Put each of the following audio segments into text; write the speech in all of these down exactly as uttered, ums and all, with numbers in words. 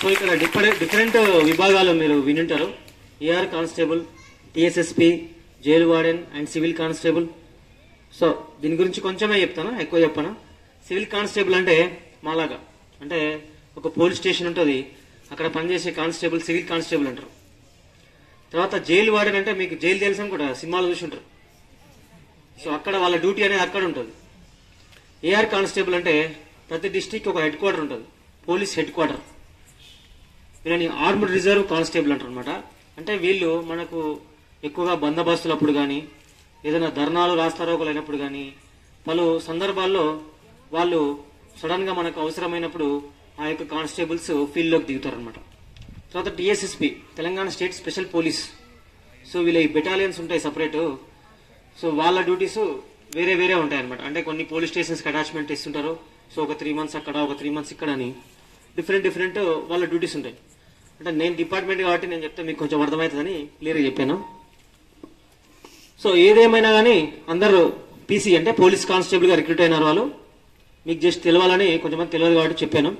So ఇక్కడ different different విభాగాలు మీరు వినుంటారు. AR constable, TSSP, jail warden and civil constable. So దీని గురించి కొంచెమే చెప్తాను, ఎక్కువ చెప్పాను. సివిల్ కానిస్టేబుల్ అంటే మాలాగా, అంటే ఒక పోలీస్ స్టేషన్ ఉంటుంది, అక్కడ పనిచేసే కానిస్టేబుల్ సివిల్ కానిస్టేబుల్ అంటారు. తర్వాత జైలు వార్డెన్ అంటే మీకు జైలు తెలుసు కూడా, సినిమాలు చూసి ఉంటారు. సో అక్కడ వాళ్ళ డ్యూటీ అనేది అక్కడ ఉంటుంది. ఏఆర్ కానిస్టేబుల్ అంటే ప్రతి డిస్టిక్ ఒక హెడ్ క్వార్టర్ ఉంటుంది, పోలీస్ హెడ్ క్వార్టర్. వీళ్ళని ఆర్మ్డ్ రిజర్వ్ కానిస్టేబుల్ అంటారు అనమాట. అంటే వీళ్ళు మనకు ఎక్కువగా బందోబస్తులప్పుడు కానీ, ఏదైనా ధర్నాలు రాస్తారోకలు అయినప్పుడు కానీ, పలు సందర్భాల్లో వాళ్ళు సడన్ గా మనకు అవసరమైనప్పుడు ఆ యొక్క కానిస్టేబుల్స్ ఫీల్డ్ లోకి దిగుతారు అనమాట. తర్వాత TSSP, Telangana state special police. So వీళ్ళ ఈ బెటాలియన్స్ ఉంటాయి సపరేట్. సో వాళ్ళ డ్యూటీస్ వేరే వేరే ఉంటాయి అనమాట. అంటే కొన్ని పోలీస్ స్టేషన్స్ కి అటాచ్మెంట్ ఇస్తుంటారు. సో ఒక త్రీ మంత్స్ అక్కడ, ఒక త్రీ మంత్స్ ఇక్కడ అని డిఫరెంట్ డిఫరెంట్ వాళ్ళ డ్యూటీస్ ఉంటాయి. అంటే నేను డిపార్ట్మెంట్ కాబట్టి నేను చెప్తే మీకు కొంచెం అర్థమవుతుందని క్లియర్గా చెప్పాను. సో ఏదేమైనా కానీ అందరూ పీసీ అంటే పోలీస్ కానిస్టేబుల్ గా రిక్రూట్ అయినారు వాళ్ళు. మీకు జస్ట్ తెలవాలని కొంచెంమంది తెలియదు కాబట్టి చెప్పాను.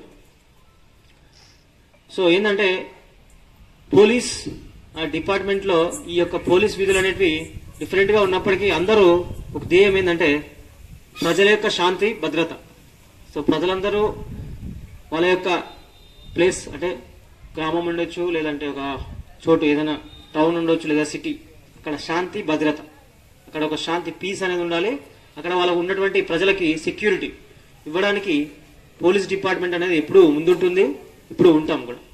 సో ఏంటంటే పోలీస్ డిపార్ట్మెంట్ లో ఈ యొక్క పోలీస్ విధులు అనేవి డిఫరెంట్ గా ఉన్నప్పటికీ అందరూ ఒక ధ్యేయం ఏంటంటే ప్రజల యొక్క శాంతి భద్రత. సో ప్రజలందరూ వాళ్ళ యొక్క ప్లేస్ అంటే గ్రామం ఉండొచ్చు, లేదంటే ఒక చోటు ఏదైనా టౌన్ ఉండొచ్చు, లేదా సిటీ, అక్కడ శాంతి భద్రత, అక్కడ ఒక శాంతి పీస్ అనేది ఉండాలి. అక్కడ వాళ్ళకు ఉన్నటువంటి ప్రజలకి సెక్యూరిటీ ఇవ్వడానికి పోలీస్ డిపార్ట్మెంట్ అనేది ఎప్పుడు ముందుంటుంది, ఇప్పుడు ఉంటాం కూడా.